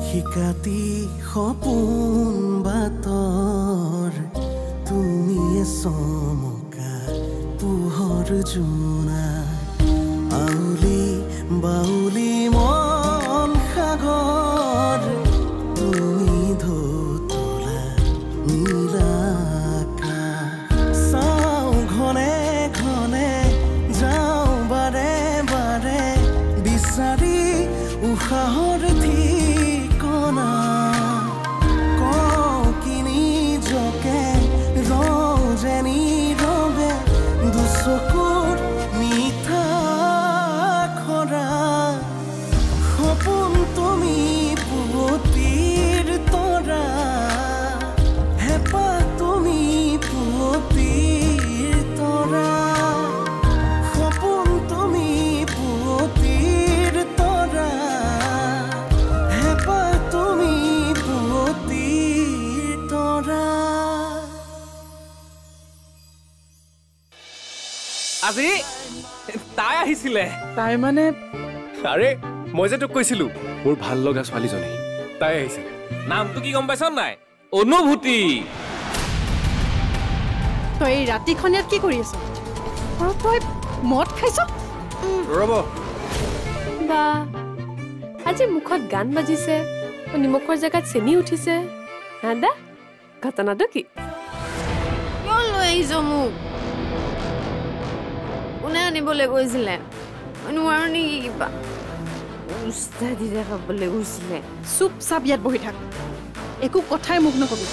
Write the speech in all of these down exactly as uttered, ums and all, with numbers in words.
শিকাতি সপোন বাতৰ তুমি চমকা পোহৰ জোনা আউলি বাউলি মন সাগৰ তুমি ধুতলা নীলা চাওঁ ঘনে ঘনে যাওঁ বাৰে বাৰে বিচাৰি উশাহৰ ঠিকনা কওঁ কিনি জকে ৰজেনি ৰবে দুচকুৰ মিঠা খৰা সপোন তুমি পুৱতিৰ তৰা হেঁপাহ তুমি পুৱতিৰ তৰা সপোন তুমি পুৱতিৰ তৰা হেঁপাহ তুমি পুৱতিৰ তৰা আজি তাই আহিছিলে তাই মানে আৰে মই যে তোক কৈছিলো মোৰ ভাল লগা ছোৱালীজনী তাই আহিছে নামটো কি গম পাইছ নাই অনুভূতি তই এই ৰাতিখনিয়াত কি কৰি আছ আৰু তই মদ খাইছ ৰ'ব বা আজি মুখত গান বাজিছে নিমখৰ জেগাত চেনি উঠিছে হা দা ঘটনাটো কি কিয় লৈ আহিছ মোক কোনে আনিবলৈ গৈছিলে নোৱাৰো নেকি কিবা উস্তাদি দেখাবলৈ গৈছিলে চুপ চাপ ইয়াত বহি থাক একো কথাই মোক নকবি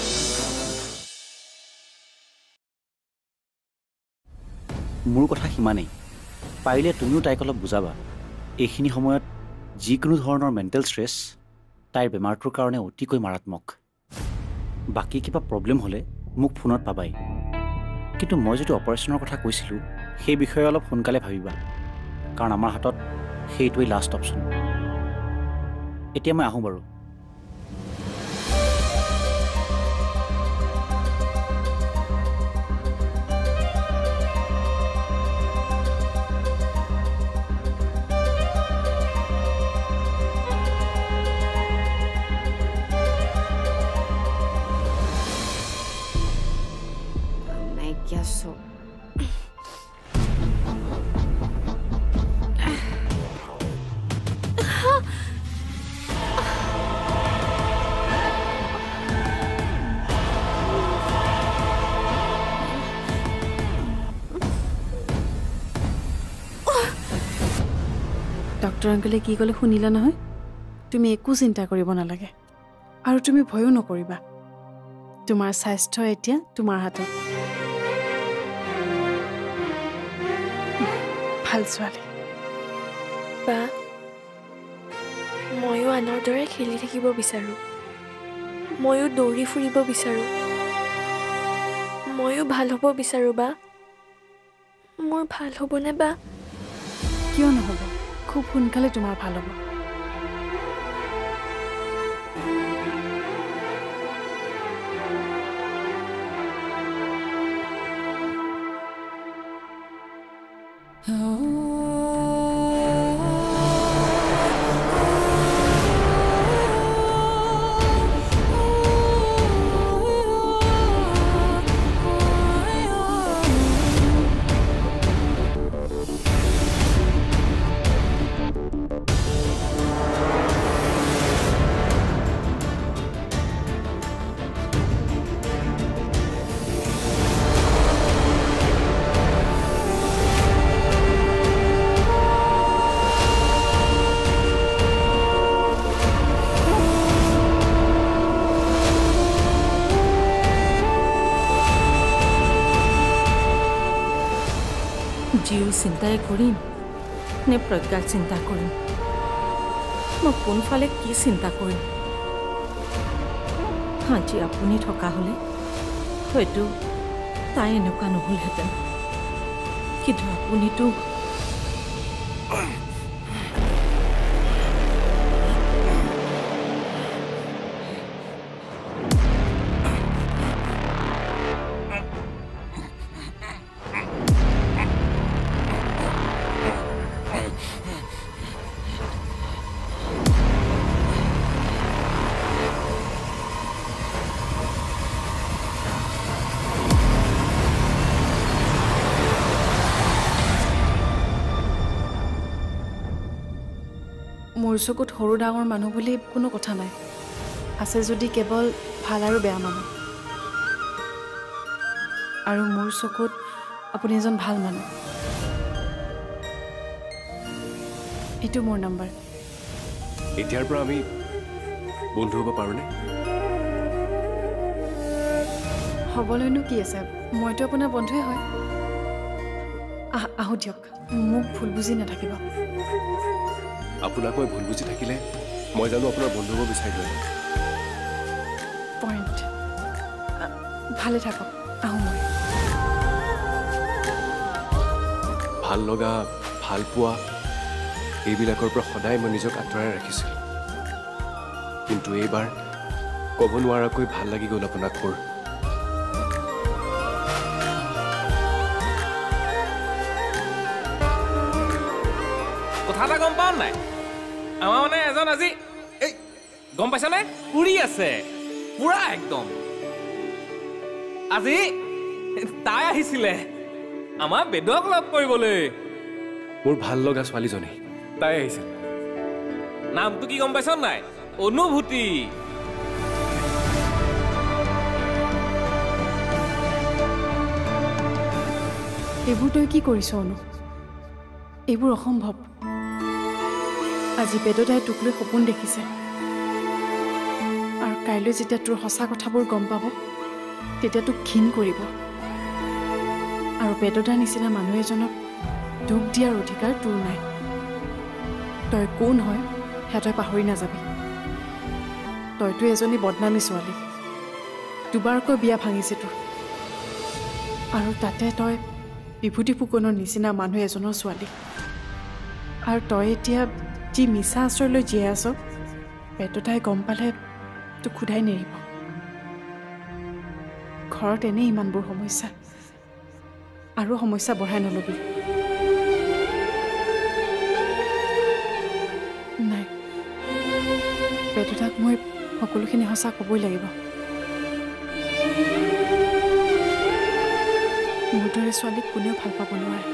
মোৰ কথা সিমানেই পাৰিলে তুমিও তাইক অলপ বুজাবা এইখিনি সময়ত যিকোনো ধৰণৰ মেণ্টেল ষ্ট্ৰেছ তাইৰ বেমাৰটোৰ কাৰণে অতিকৈ মাৰাত্মক বাকী কিবা প্ৰব্লেম হ'লে মোক ফোনত পাবাই কিন্তু মই যিটো অপাৰেশ্যনৰ কথা কৈছিলোঁ সেই বিষয়ে অলপ সোনকালে ভাবিবা কাৰণ আমাৰ হাতত সেইটোৱেই লাষ্ট অপশ্যন এতিয়া মই আহোঁ বাৰু ডক্টৰ আংকলে কি ক'লে শুনিলা নহয় তুমি একো চিন্তা কৰিব নালাগে আৰু তুমি ভয়ো নকৰিবা তোমাৰ স্বাস্থ্য এতিয়া তোমাৰ হাতত ভাল ছোৱালী বা ময়ো আনৰ দৰে খেলি থাকিব বিচাৰোঁ ময়ো দৌৰি ফুৰিব বিচাৰোঁ ময়ো ভাল হ'ব বিচাৰোঁ বা মোৰ ভাল হ'বনে বা কিয় নহ'ব খুব সোনকালে তোমাৰ ভাল হ'ব জীও চিন্তাই কৰিম নে প্ৰজ্ঞাক চিন্তা কৰিম মই কোনফালে কি চিন্তা কৰিম আজি আপুনি থকা হ'লে হয়তো তাই এনেকুৱা নহ'লহেঁতেন কিন্তু আপুনিতো মোৰ চকুত সৰু ডাঙৰ মানুহ বুলি কোনো কথা নাই আছে যদি কেৱল ভাল আৰু বেয়া মানুহ আৰু মোৰ চকুত আপুনি এজন ভাল মানুহ এইটো মোৰ নম্বৰ এতিয়াৰ পৰা আমি বন্ধু হ'ব পাৰোঁনে হ'বলৈনো কি আছে মইতো আপোনাৰ বন্ধুৱে হয় আহ আহো দিয়ক মোক ভুল বুজি নাথাকিব আপোনাক মই ভুল বুজি থাকিলে মই জানো আপোনাৰ বন্ধু হ'ব বিচাৰিলোঁ পইণ্ট ভালে থাকক আহোঁ মই ভাল লগা ভাল পোৱা এইবিলাকৰ পৰা সদায় মই নিজক আঁতৰাই ৰাখিছিলোঁ কিন্তু এইবাৰ ক'ব নোৱাৰাকৈ ভাল লাগি গ'ল আপোনাক মোৰ কথা এটা গম পাওঁ নাই আমাৰ মানে এজন আজি এই গম পাইছানে উৰি আছে পুৰা একদম আজি তাই আহিছিলে আমাৰ বেদক লগ কৰিবলৈ মোৰ ভাল লগা ছোৱালীজনী তাই আহিছিল নামটো কি গম পাইছ নাই অনুভূতি এইবোৰ তই কি কৰিছ অনু এইবোৰ অসম্ভৱ আজি বেদতাই তোক লৈ সপোন দেখিছে আৰু কাইলৈ যেতিয়া তোৰ সঁচা কথাবোৰ গম পাব তেতিয়া তোক ঘিণ কৰিব আৰু বেদতাৰ নিচিনা মানুহ এজনক দুখ দিয়াৰ অধিকাৰ তোৰ নাই তই কোন হয় সেয়া তই পাহৰি নাযাবি তইতো এজনী বদনামী ছোৱালী দুবাৰকৈ বিয়া ভাঙিছে তোৰ আৰু তাতে তই বিভূতি ফুকনৰ নিচিনা মানুহ এজনৰ ছোৱালী আৰু তই এতিয়া যি মিছা আশ্ৰয় লৈ জীয়াই আছ বেদতাই গম পালে তোক সোধাই নেৰিব ঘৰত এনেই ইমানবোৰ সমস্যা আৰু সমস্যা বঢ়াই নলবি নাই বেদতাক মই সকলোখিনি সঁচা ক'বই লাগিব মোৰ দৰে ছোৱালীক কোনেও ভাল পাব নোৱাৰে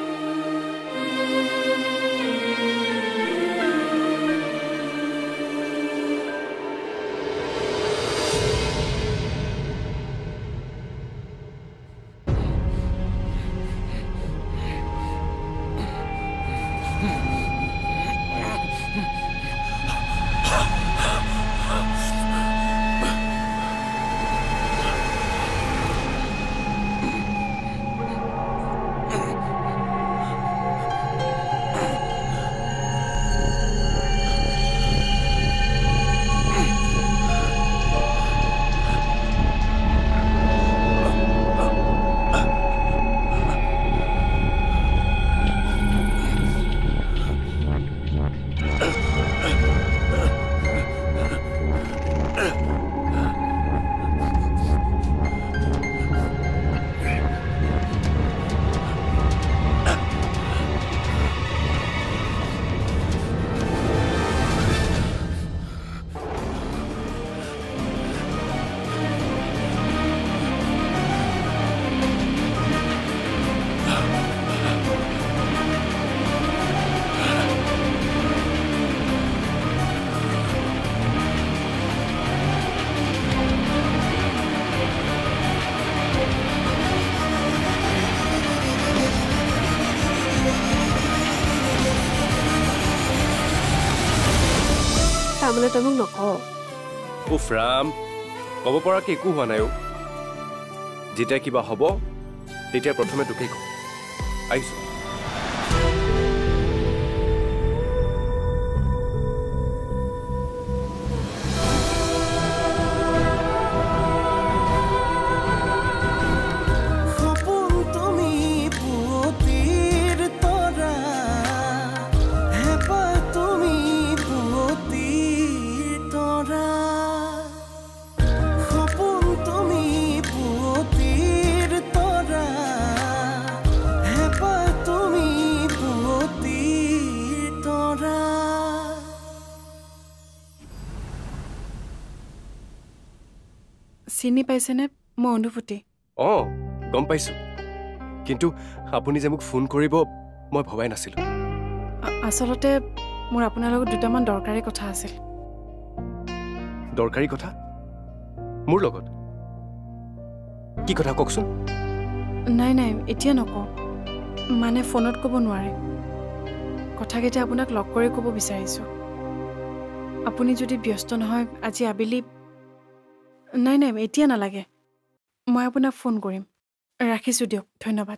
তাৰমানে তই মোক নকওঁ উফ ৰাম ক'ব পৰাকৈ একো হোৱা নাই অ' যেতিয়া কিবা হ'ব তেতিয়া প্ৰথমে তোকেই কওঁ আহিছোঁ চিনি পাইছেনে মই অনুভূতি অঁ গম পাইছোঁ কিন্তু আপুনি যে মোক ফোন কৰিব মই ভবাই নাছিলোঁ আচলতে মোৰ আপোনাৰ লগত দুটামান দৰকাৰী কথা আছিল দৰকাৰী কথা মোৰ লগত কি কথা কওকচোন নাই নাই এতিয়া নকওঁ মানে ফোনত ক'ব নোৱাৰে কথাকেইটা আপোনাক লগ কৰি ক'ব বিচাৰিছোঁ আপুনি যদি ব্যস্ত নহয় আজি আবেলি নাই নাই এতিয়া নালাগে মই আপোনাক ফোন কৰিম ৰাখিছোঁ দিয়ক ধন্যবাদ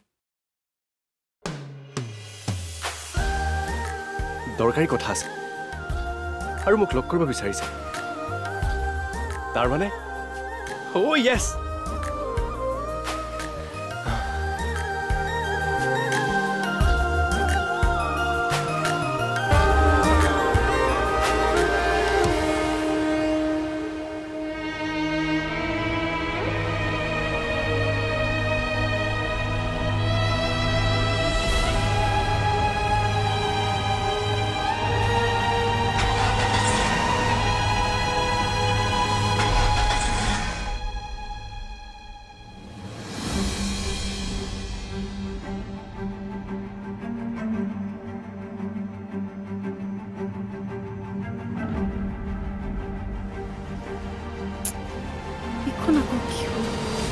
দৰকাৰী কথা আছে আৰু মোক লগ কৰিব বিচাৰিছে তাৰ মানে অ' য়েছ এখন আকৌ কি হ'ল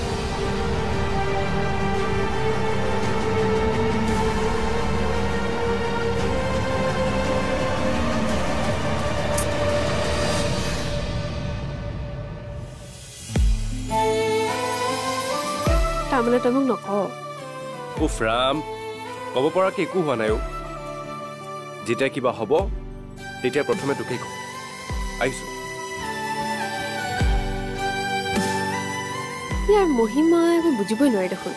তাৰমানে তই মোক নকওঁ উফ ৰাম ক'ব পৰাকৈ একো হোৱা নাই অ' যেতিয়া কিবা হ'ব তেতিয়া প্ৰথমে তোকেই কওঁ আহিছোঁ ইয়াৰ মহিমা একো বুজিবই নোৱাৰি দেখোন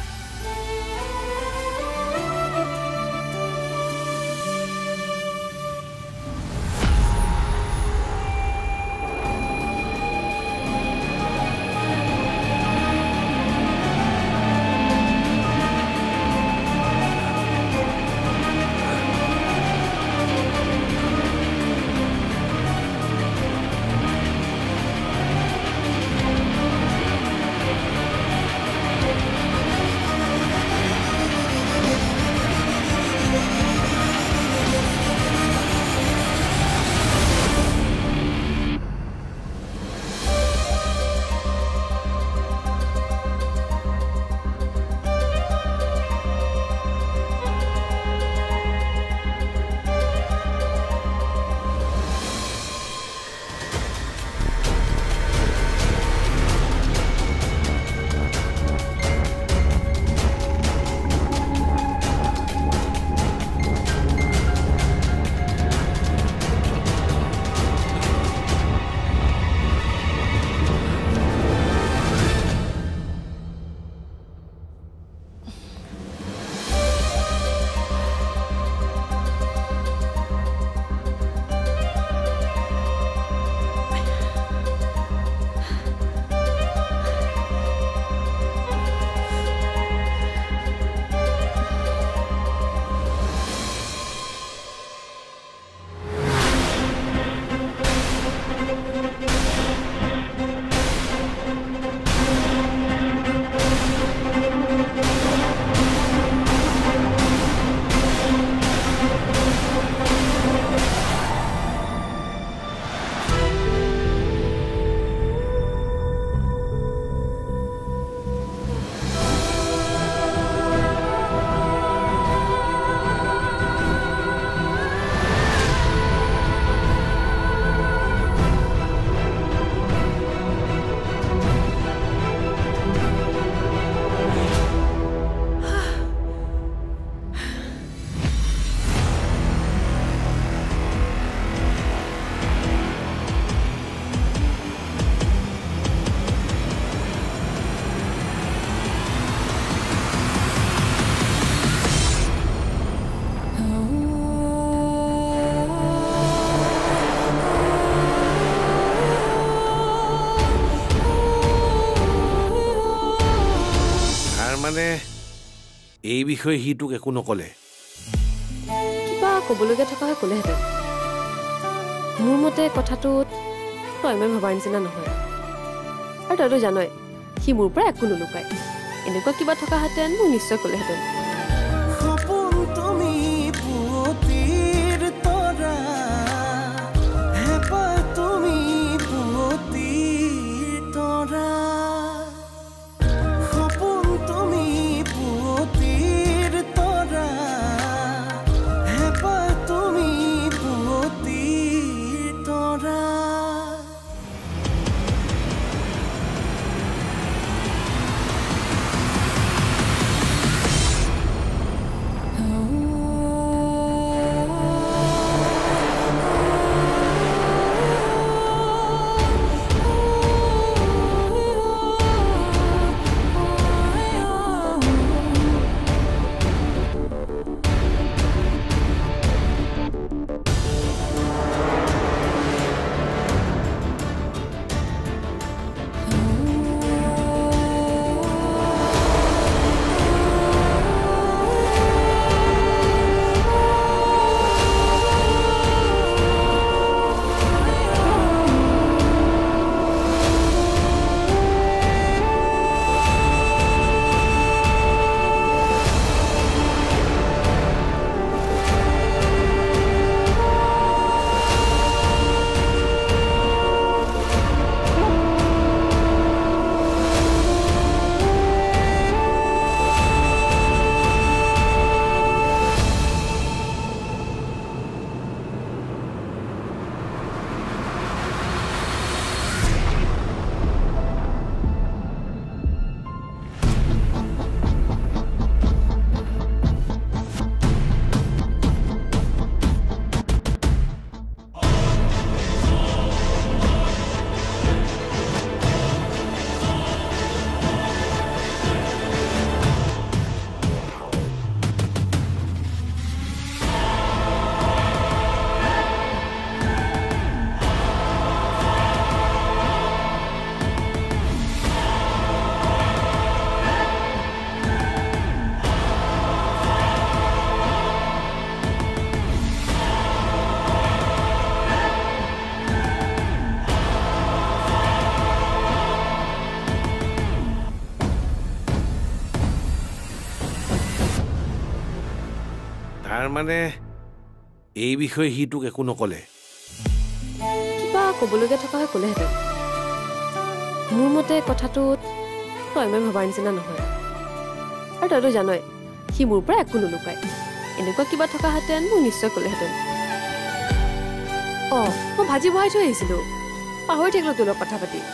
মানে এই বিষয়ে সি তোক একো নকলে কিবা ক'বলগীয়া থকা হয় ক'লেহেঁতেন মোৰ মতে কথাটোত তই মই ভবাৰ নিচিনা নহয় আৰু তইতো জানই সি মোৰ পৰা একো নলুকায় এনেকুৱা কিবা থকাহেঁতেন মোক নিশ্চয় ক'লেহেঁতেন সপোন তুমি পুতিৰ তৰা তাৰ মানে এই বিষয়ে সি তোক একো নকলে কিবা ক'বলগীয়া থকা হয় ক'লেহেঁতেন মোৰ মতে কথাটোত তই ইমান ভবাৰ নিচিনা নহয় আৰু তইতো জানই সি মোৰ পৰা একো নলুকায় এনেকুৱা কিবা থকাহেঁতেন মোক নিশ্চয় ক'লেহেঁতেন অঁ মই ভাজি বহাই থৈ আহিছিলোঁ পাহৰি থাকিলোঁ তোৰ লগত কথা পাতি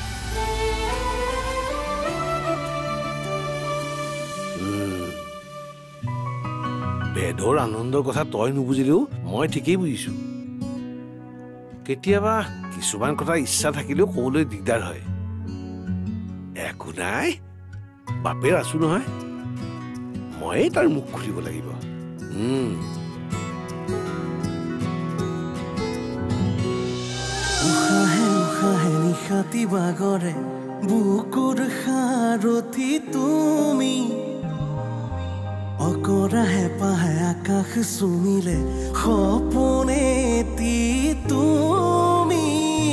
বেদৰ আনন্দৰ কথা তই নুবুজিলেও মই ঠিকেই বুজিছো কেতিয়াবা কিছুমান কথা ইচ্ছা থাকিলেও ক'বলৈ দিগদাৰ হয় একো নাই বাপেৰ আছো নহয় ময়ে তাৰ মুখ খুলিব লাগিব উশাহে উশাহে নিশাতি বাগৰে বুকুৰ সাৰথি তুমি অকৰা হেঁপাহে আকাশ চুমিলে সপোনেতি তুমি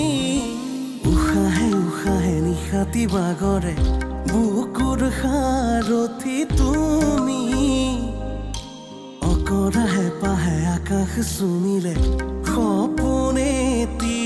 উশাহে উশাহে নিশাতি বাগৰে বুকুৰ সাৰথি তুমি অকৰা হেঁপাহে আকাশ চুমিলে সপোনেতি